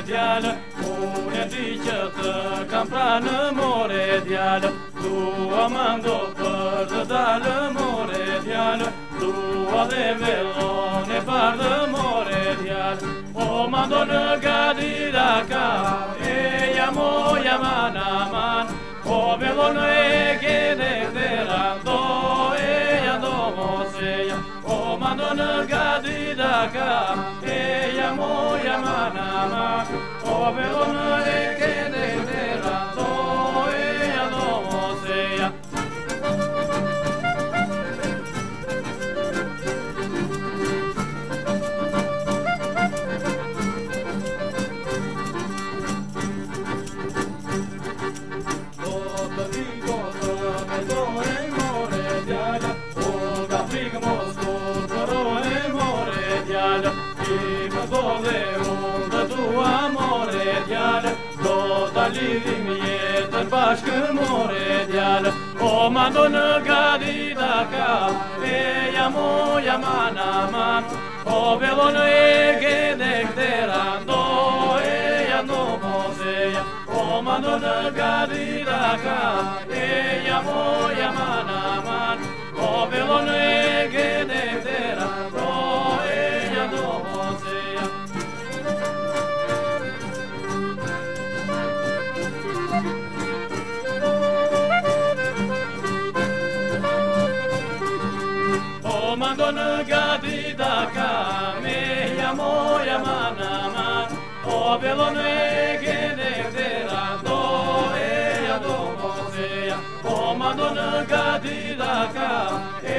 djalë, unë e di që të kam pranë more djalë, dua më ndo për të dalë more djalë, dua dhe vellon e bardhë more djalë, o mando në gadira ka, e jam o jam aman, o vellon e gede këtera, do e ja do moseja, o mando në gadira ka, e jam o jam aman, o vellon e gede këtera, do e ja do moseja. Lidhim jetën bashkë more djalë, o mando në gadida ka, e jam o jam aman, o vellon e gede këtera, do e ja do moseja, o mando në gadida ka, e jam o jam aman, o vellon e gede këtera, do e ja do moseja. Mando në gadida ka, me jam o jam aman, o vellon e gede këtera, do e ja do moseja, o mando në gadida ka,